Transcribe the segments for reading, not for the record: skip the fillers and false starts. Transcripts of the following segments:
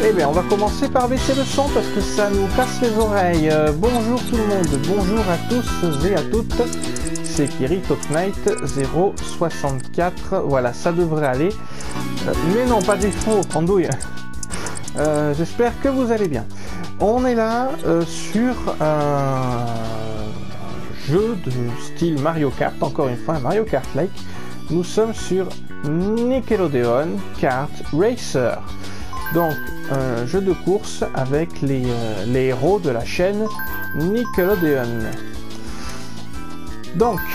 Eh bien, on va commencer par baisser le son parce que ça nous casse les oreilles. Bonjour tout le monde, bonjour à tous et à toutes. C'est Kiri Top Knight 064. Voilà, ça devrait aller. Mais non, pas défaut, andouille. J'espère que vous allez bien. On est là sur un jeu de style Mario Kart, encore une fois, un Mario Kart-like. Nous sommes sur Nickelodeon Kart Racer. Donc, un jeu de course avec les héros de la chaîne Nickelodeon. Donc,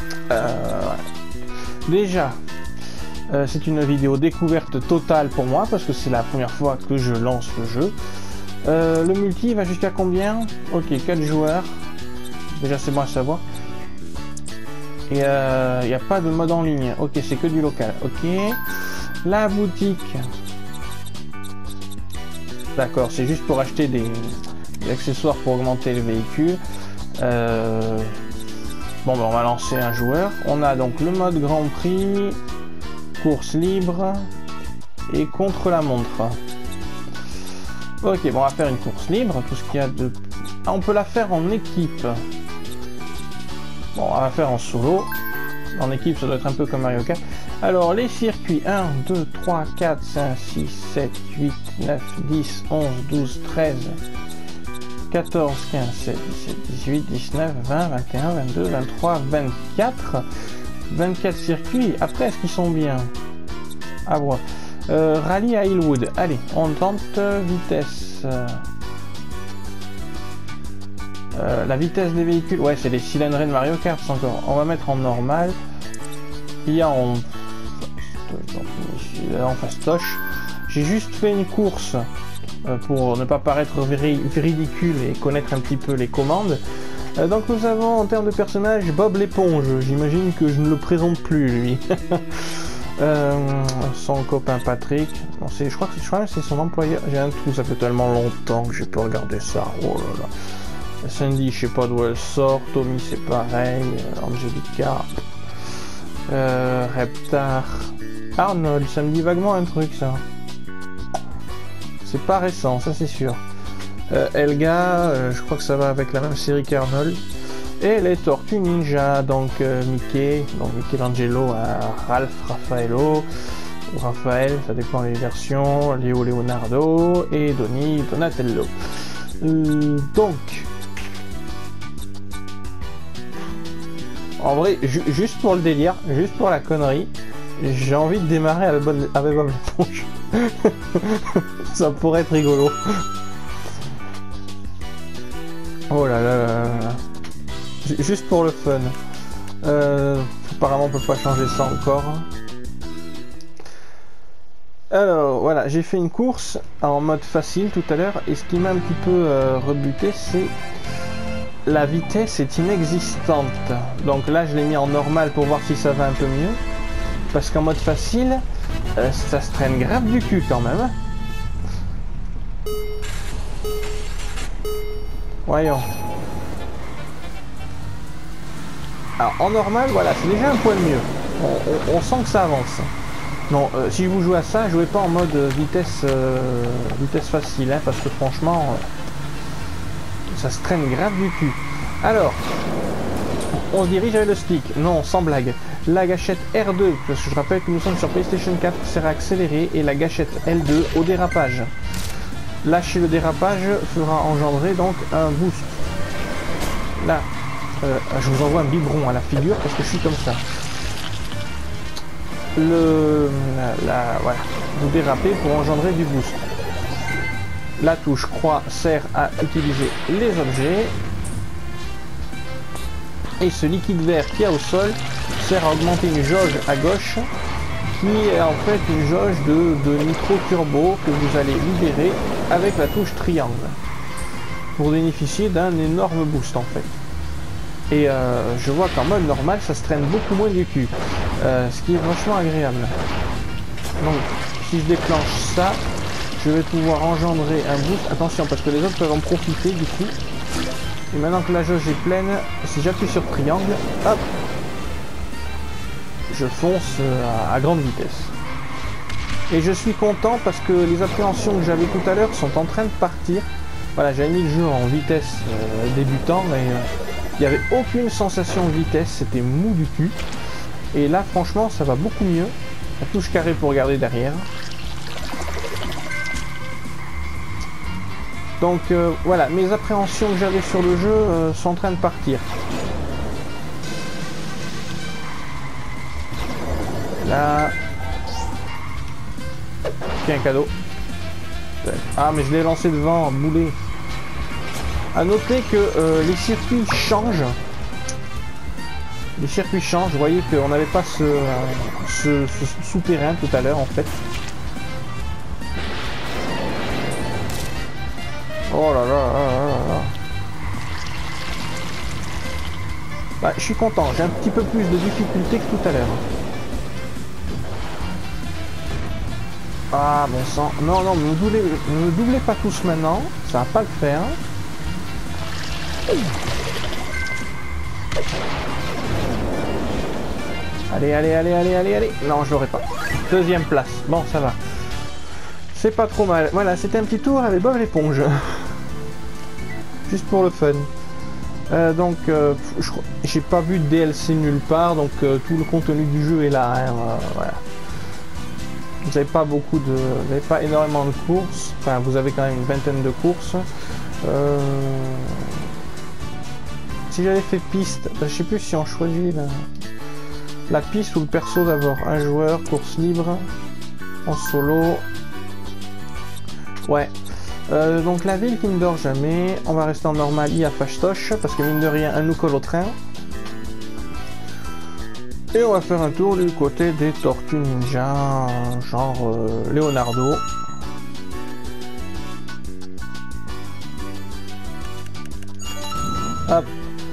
déjà, c'est une vidéo découverte totale pour moi parce que c'est la première fois que je lance le jeu. Le multi va jusqu'à combien? Ok, 4 joueurs. Déjà, c'est bon à savoir. Et il n'y a pas de mode en ligne. Ok, c'est que du local. Ok. La boutique. D'accord, c'est juste pour acheter des accessoires pour augmenter le véhicule. Bon, ben on va lancer un joueur. On a donc le mode Grand Prix, course libre et contre la montre. Ok, bon, on va faire une course libre. Tout ce qu'il y a de... Ah, on peut la faire en équipe. Bon, on va faire en solo. En équipe, ça doit être un peu comme Mario Kart. Alors, les circuits 1, 2, 3, 4, 5, 6, 7, 8, 9, 10, 11, 12, 13, 14, 15, 16, 17, 18, 19, 20, 21, 22, 23, 24. 24 circuits. Après, est-ce qu'ils sont bien? Ah bon. Rallye à Hillwood. Allez, on tente vitesse. La vitesse des véhicules, ouais, c'est les cylindrées de Mario Kart encore. On va mettre en normal. Il y a en fastoche. J'ai juste fait une course pour ne pas paraître ridicule et connaître un petit peu les commandes. Donc nous avons en termes de personnage Bob l'éponge. J'imagine que je ne le présente plus lui. Son copain Patrick. Non, je crois que c'est son employeur. J'ai un trou, ça fait tellement longtemps que j'ai pu regarder ça. Oh là là. Sandy, je sais pas d'où elle sort. Tommy, c'est pareil. Angelica. Reptar. Arnold, ça me dit vaguement un truc, ça. C'est pas récent, ça c'est sûr. Elga, je crois que ça va avec la même série qu'Arnold. Et les Tortues Ninja, donc Mickey, donc Michelangelo, Ralph, Raffaello, ou Raphaël, ça dépend des versions, Léo, Leonardo, et Donny, Donatello. Donc, en vrai, juste pour le délire, juste pour la connerie, j'ai envie de démarrer avec Bob l'éponge. Ça pourrait être rigolo. Oh là là là là. Juste pour le fun. Apparemment on peut pas changer ça encore. Alors voilà, j'ai fait une course en mode facile tout à l'heure et ce qui m'a un petit peu rebuté, c'est la vitesse est inexistante. Donc là je l'ai mis en normal pour voir si ça va un peu mieux. Parce qu'en mode facile, ça se traîne grave du cul quand même. Voyons. Alors en normal, voilà, c'est déjà un poil mieux. On sent que ça avance. Non, si vous jouez à ça, jouez pas en mode vitesse facile, hein, parce que franchement, ça se traîne grave du cul. Alors, on se dirige avec le stick. Non, sans blague. La gâchette R2, parce que je rappelle que nous sommes sur PlayStation 4, sert à accélérer, et la gâchette L2 au dérapage. Lâcher le dérapage fera engendrer donc un boost. Là, je vous envoie un biberon à la figure parce que je suis comme ça. Voilà, vous dérapez pour engendrer du boost. La touche croix sert à utiliser les objets. Et ce liquide vert qui est au sol sert à augmenter une jauge à gauche qui est en fait une jauge de nitro turbo que vous allez libérer avec la touche triangle pour bénéficier d'un énorme boost en fait. Et je vois qu'en mode normal ça se traîne beaucoup moins du cul, ce qui est vachement agréable. Donc si je déclenche ça, je vais pouvoir engendrer un boost. Attention parce que les autres peuvent en profiter du coup. Et maintenant que la jauge est pleine, si j'appuie sur triangle, hop, je fonce à grande vitesse. Et je suis content parce que les appréhensions que j'avais tout à l'heure sont en train de partir. Voilà, j'avais mis le jeu en vitesse débutant, mais il n'y avait aucune sensation de vitesse, c'était mou du cul. Et là, franchement, ça va beaucoup mieux. La touche carré pour regarder derrière. Donc voilà, mes appréhensions que j'avais sur le jeu sont en train de partir. Là... Tiens, un cadeau. Ah, mais je l'ai lancé devant, moulé. À noter que les circuits changent. Les circuits changent. Vous voyez qu'on n'avait pas ce souterrain tout à l'heure, en fait. Oh là là là là là. Bah, je suis content. J'ai un petit peu plus de difficulté que tout à l'heure. Ah, bon sang. Non, non, ne me doublez pas tous maintenant. Ça va pas le faire. Allez, allez, allez, allez, allez, allez. Non, je l'aurai pas. Deuxième place. Bon, ça va. C'est pas trop mal. Voilà, c'était un petit tour avec Bob l'éponge. Juste pour le fun. Donc, j'ai pas vu de DLC nulle part, donc tout le contenu du jeu est là. Hein, voilà. Vous n'avez pas beaucoup de... Vous n'avez pas énormément de courses. Enfin, vous avez quand même une vingtaine de courses. Si j'avais fait piste, je sais plus si on choisit la piste ou le perso d'abord. Un joueur, course libre, en solo. Ouais. Donc la ville qui ne dort jamais. On va rester en normal, il y a Fastoche, parce que mine de rien, elle nous colle au train. Et on va faire un tour du côté des Tortues Ninja, genre Leonardo. Hop.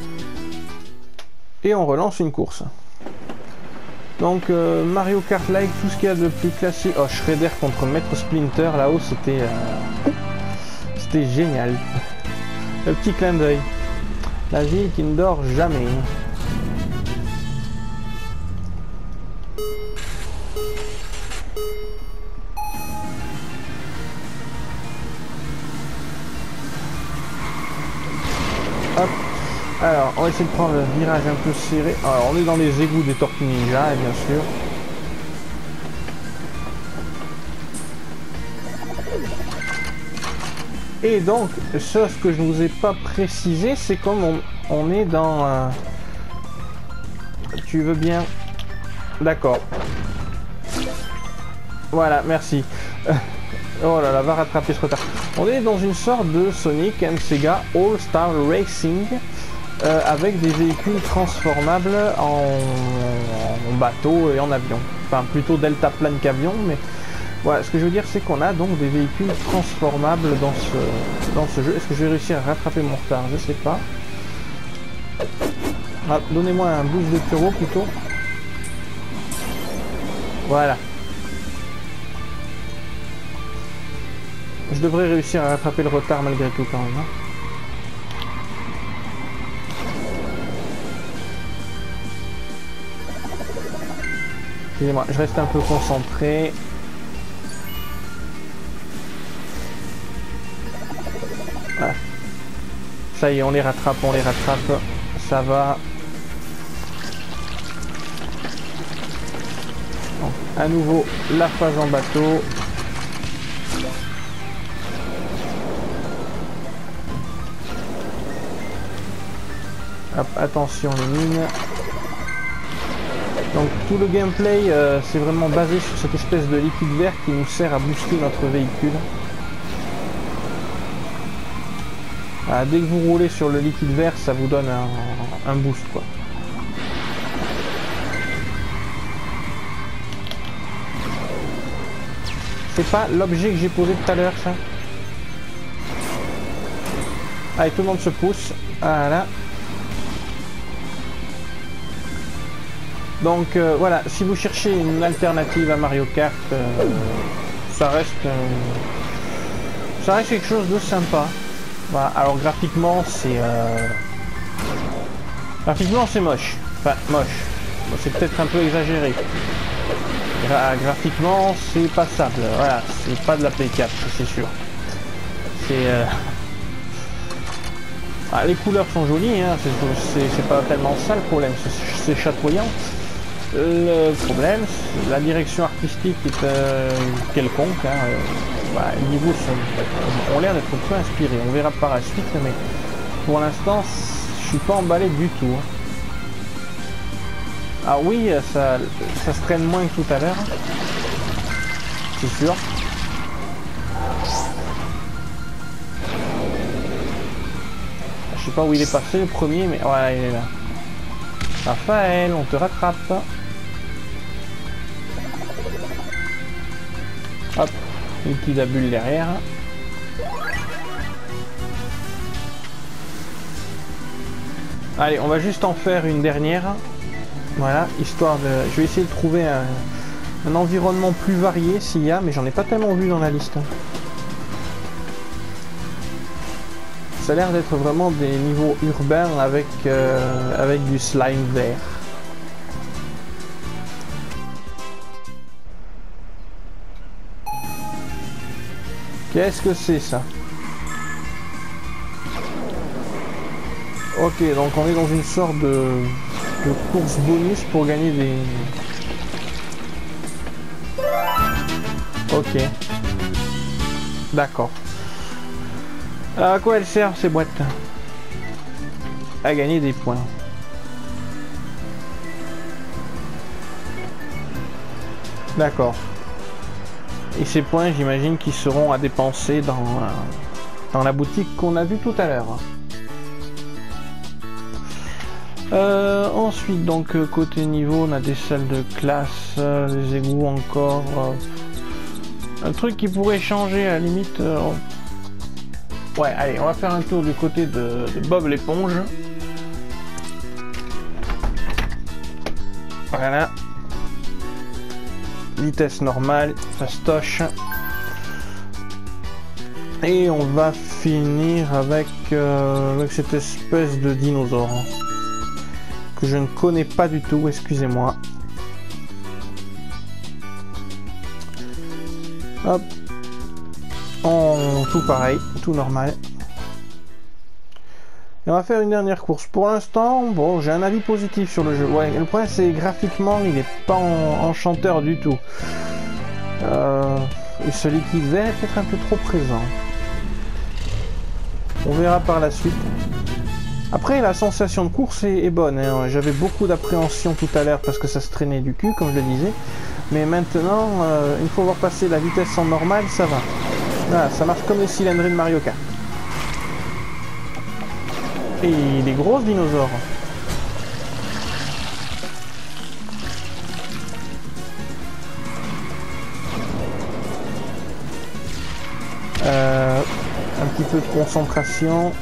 Et on relance une course. Donc Mario Kart Like, tout ce qu'il y a de plus classique. Oh, Shredder contre Maître Splinter, là-haut, c'était génial. Le petit clin d'œil. La ville qui ne dort jamais. Hop. Alors, on va essayer de prendre le virage un peu serré. Alors, on est dans les égouts des Tortues Ninja, bien sûr. Et donc, ce que je ne vous ai pas précisé, c'est comme on est dans... Tu veux bien... D'accord. Voilà, merci. Oh là là, va rattraper ce retard. On est dans une sorte de Sonic and Sega All-Star Racing avec des véhicules transformables en bateau et en avion. Enfin, plutôt deltaplane qu'avion, mais voilà, ce que je veux dire, c'est qu'on a donc des véhicules transformables dans ce jeu. Est-ce que je vais réussir à rattraper mon retard? Je sais pas. Ah, donnez-moi un boost de turbo plutôt. Voilà. Je devrais réussir à rattraper le retard malgré tout quand même. Hein. Excusez-moi, je reste un peu concentré. Voilà. Ça y est, on les rattrape, ça va. Donc, à nouveau, la phase en bateau. Hop, attention les mines. Donc tout le gameplay c'est vraiment basé sur cette espèce de liquide vert qui nous sert à booster notre véhicule. Ah, dès que vous roulez sur le liquide vert, ça vous donne un boost quoi. C'est pas l'objet que j'ai posé tout à l'heure ça. Allez, tout le monde se pousse. Voilà. Donc voilà, si vous cherchez une alternative à Mario Kart, ça reste quelque chose de sympa. Voilà, alors graphiquement c'est moche. Enfin moche. Bon, c'est peut-être un peu exagéré. graphiquement, c'est passable. Voilà, c'est pas de la Play 4, c'est sûr. C'est... Ah, les couleurs sont jolies, hein, c'est pas tellement ça le problème, c'est chatoyant. Le problème, la direction artistique est quelconque. Hein, les niveaux ont l'air d'être peu inspirés. On verra par la suite, mais pour l'instant, je suis pas emballé du tout. Hein. Ah oui, ça se traîne moins que tout à l'heure. C'est sûr. Je sais pas où il est passé le premier, mais ouais, il est là. Raphaël, on te rattrape. Hop, une petite bulle derrière. Allez, on va juste en faire une dernière. Voilà, histoire de... Je vais essayer de trouver un environnement plus varié s'il y a, mais j'en ai pas tellement vu dans la liste. Ça a l'air d'être vraiment des niveaux urbains avec du slime vert. Qu'est-ce que c'est ça? Ok, donc on est dans une sorte de course bonus pour gagner des... Ok. D'accord. À quoi elles servent ces boîtes? À gagner des points. D'accord. Et ces points, j'imagine qu'ils seront à dépenser dans la boutique qu'on a vue tout à l'heure. Ensuite, donc côté niveau, on a des salles de classe, des égouts encore. Un truc qui pourrait changer à la limite. Ouais, allez, on va faire un tour du côté de Bob l'éponge. Voilà. Vitesse normale, fastoche. Et on va finir avec cette espèce de dinosaure. Que je ne connais pas du tout, excusez-moi. Hop. Tout pareil, tout normal. Et on va faire une dernière course. Pour l'instant, bon, j'ai un avis positif sur le jeu. Ouais, le problème c'est graphiquement, il n'est pas enchanteur du tout. Et ce liquide vert est peut-être un peu trop présent. On verra par la suite. Après, la sensation de course est bonne. Hein. J'avais beaucoup d'appréhension tout à l'heure parce que ça se traînait du cul, comme je le disais. Mais maintenant, une fois avoir passé la vitesse en normal, ça va. Voilà, ça marche comme les cylindrées de Mario Kart. Et des grosses dinosaures. Un petit peu de concentration.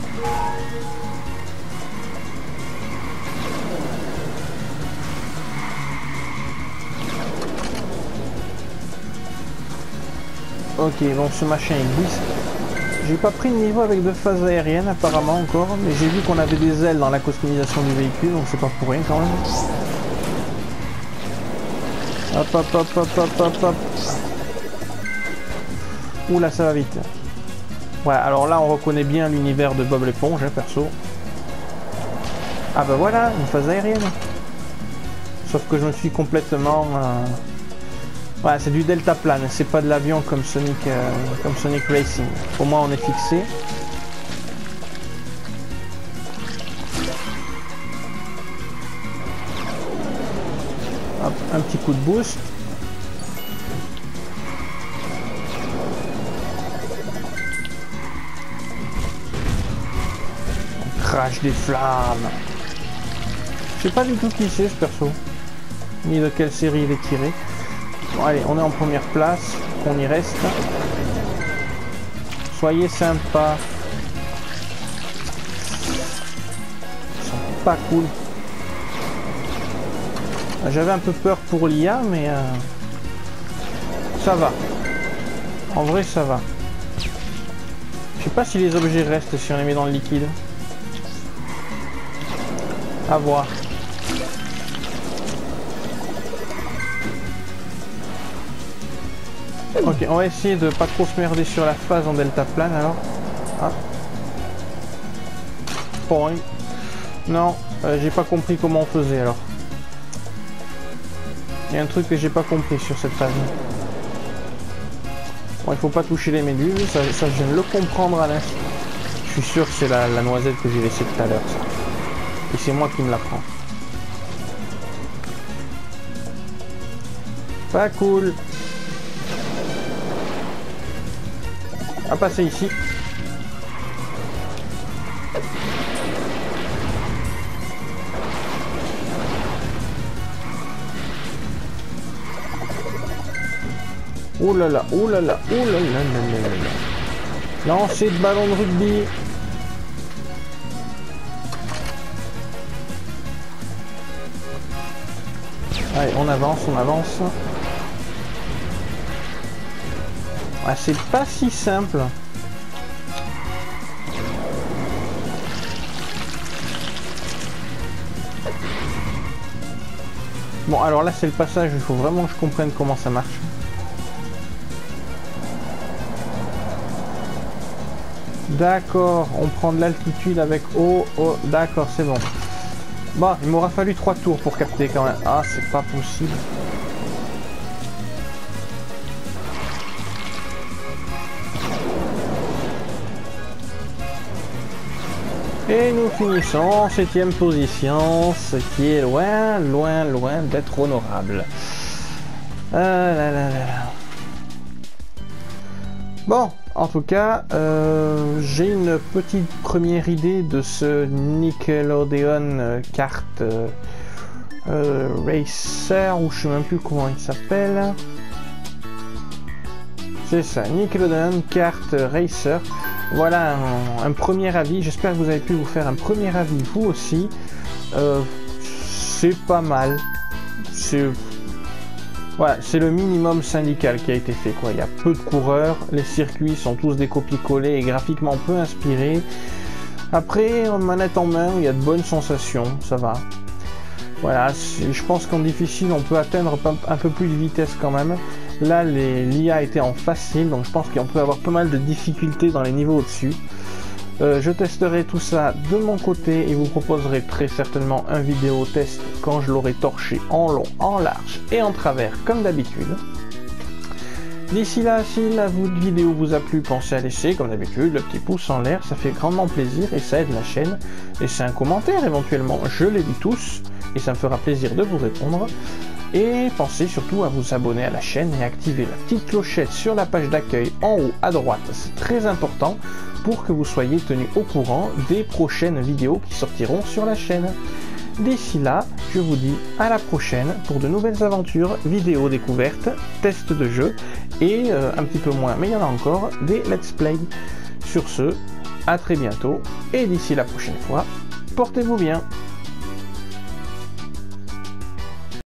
Ok, donc ce machin il glisse. J'ai pas pris de niveau avec de phase aérienne apparemment encore, mais j'ai vu qu'on avait des ailes dans la customisation du véhicule, donc c'est pas pour rien quand même. Hop hop hop hop hop hop hop. Oula, ça va vite. Ouais, alors là on reconnaît bien l'univers de Bob l'éponge, hein, perso. Ah bah voilà, une phase aérienne. Sauf que je me suis complètement... Ouais, c'est du deltaplane, c'est pas de l'avion comme Sonic Racing. Au moins on est fixé. Hop, un petit coup de boost. On crache des flammes. Je sais pas du tout qui c'est ce perso, ni de quelle série il est tiré. Bon, allez, on est en première place, on y reste. Soyez sympa. Ils sont pas cool. J'avais un peu peur pour l'IA, mais ça va. En vrai, ça va. Je sais pas si les objets restent si on les met dans le liquide. À voir. Ok, on va essayer de pas trop se merder sur la phase en deltaplane alors. Ah. Point. Non, j'ai pas compris comment on faisait alors. Il y a un truc que j'ai pas compris sur cette phase. Bon, il faut pas toucher les méduses, ça je viens de le comprendre à l'instant. Je suis sûr que c'est la noisette que j'ai laissée tout à l'heure, ça. Et c'est moi qui me l'apprends. Pas cool. À passer ici. Oh là là, oh là là, oh là là là là là. Lancer de ballon de rugby. Allez, on avance, on avance. Ah, c'est pas si simple. Bon, alors là, c'est le passage, il faut vraiment que je comprenne comment ça marche. D'accord, on prend de l'altitude avec eau. Oh, d'accord, c'est bon. Bon, il m'aura fallu 3 tours pour capter quand même. Ah, c'est pas possible. Et nous finissons en 7e position, ce qui est loin, loin, loin d'être honorable. Ah là là là là. Bon, en tout cas, j'ai une petite première idée de ce Nickelodeon Kart Racer, ou je sais même plus comment il s'appelle. C'est ça, Nickelodeon Kart Racer. Voilà un premier avis, j'espère que vous avez pu vous faire un premier avis vous aussi. C'est pas mal, voilà, c'est le minimum syndical qui a été fait, quoi. Il y a peu de coureurs, les circuits sont tous des copier-coller et graphiquement peu inspirés. Après, en manette en main, il y a de bonnes sensations, ça va. Voilà, je pense qu'en difficile, on peut atteindre un peu plus de vitesse quand même. Là, l'IA était en facile, donc je pense qu'on peut avoir pas mal de difficultés dans les niveaux au-dessus. Je testerai tout ça de mon côté et vous proposerai très certainement un vidéo test quand je l'aurai torché en long, en large et en travers comme d'habitude. D'ici là, si la vidéo vous a plu, pensez à laisser comme d'habitude le petit pouce en l'air, ça fait grandement plaisir et ça aide la chaîne. Laissez un commentaire éventuellement, je les lis tous et ça me fera plaisir de vous répondre. Et pensez surtout à vous abonner à la chaîne et activer la petite clochette sur la page d'accueil en haut à droite, c'est très important pour que vous soyez tenu au courant des prochaines vidéos qui sortiront sur la chaîne. D'ici là, je vous dis à la prochaine pour de nouvelles aventures, vidéos découvertes, tests de jeux et un petit peu moins, mais il y en a encore, des let's play. Sur ce, à très bientôt et d'ici la prochaine fois, portez-vous bien.